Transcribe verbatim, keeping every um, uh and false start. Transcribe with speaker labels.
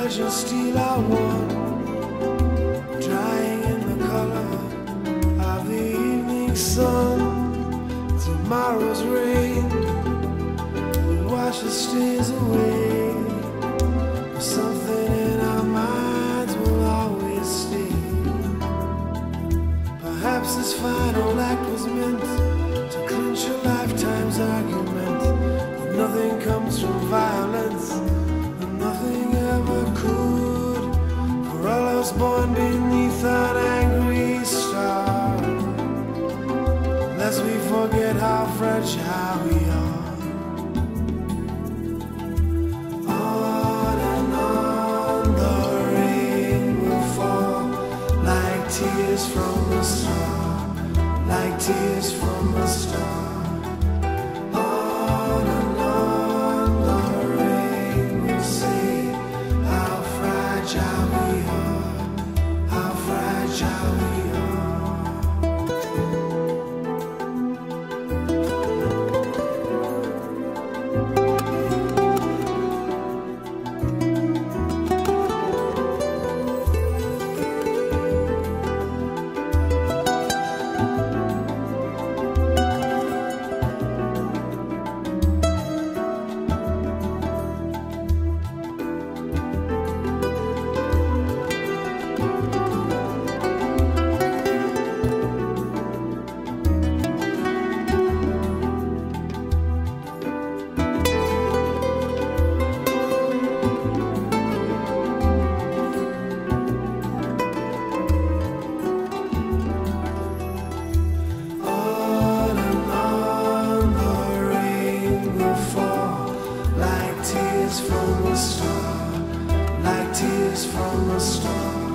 Speaker 1: treasure steal our one, drying in the color of the evening sun. Tomorrow's rain will wash the stains away, but something in our minds will always stay. Perhaps this final act was meant to clinch a lifetime's argument, that nothing comes from violence, and nothing ever could. For all of us born beneath an angry star, lest we forget how fragile we are. On and on the rain will fall, like tears from a star, like tears from a star. On and on the rain will say how fragile we are, how fragile we are. From a star, like tears from a star.